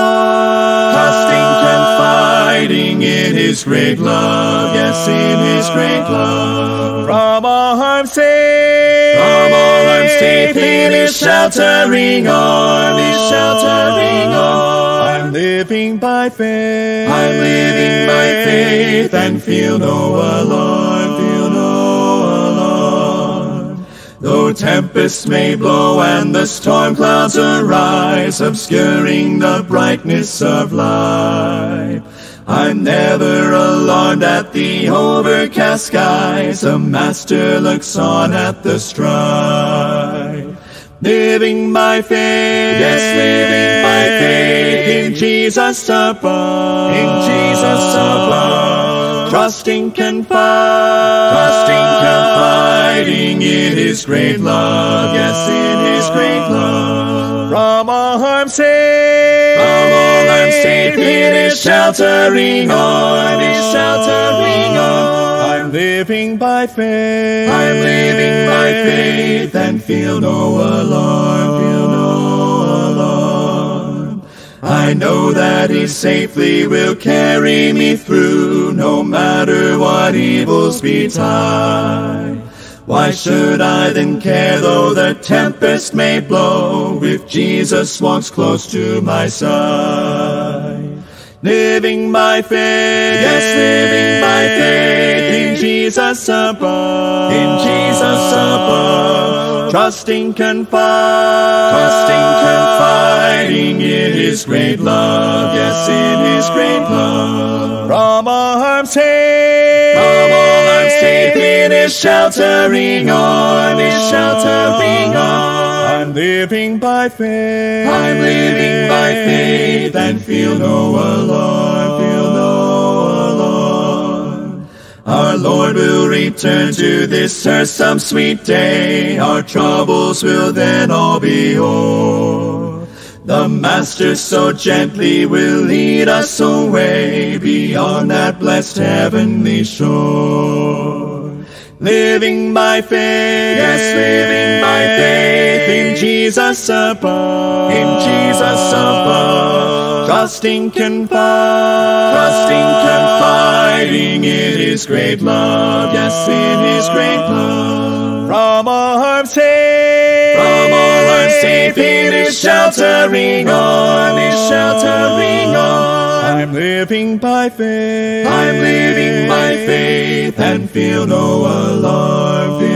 confiding in His great love, yes, in His great love. From all harm safe, in His sheltering arm, His sheltering arm. I'm living by faith, and feel no alarm, Though tempests may blow and the storm clouds arise, obscuring the brightness of light, I'm never alarmed at the overcast skies. The Master looks on at the strife. Living by faith, yes, living by faith, in Jesus above, in Jesus above, trusting, confiding in His great love, yes, in His great love. From all harm safe, in His sheltering arm, His sheltering arm. I'm living by faith, and feel no alarm, I know that He safely will carry me through, no matter what evils betide. Why should I then care though the tempest may blow, if Jesus walks close to my side? Living by faith, yes, living by faith in Jesus above, in Jesus above. Trusting, confiding in His great love, yes, in His great love. From all harm's safe, in His sheltering arm, His sheltering arm. I'm living by faith, I'm living by faith, and feel no alarm, feel no alarm. Our Lord will return to this earth some sweet day, our troubles will then all be o'er. The Master so gently will lead us away beyond that blessed heavenly shore. Living by faith, yes, living by faith in Jesus above, in Jesus above. Trusting, confiding in His great love, yes, in His great love. From all harm's safe, in His sheltering arm, His sheltering arm. I'm living by faith, I'm living by faith, and feel no alarm.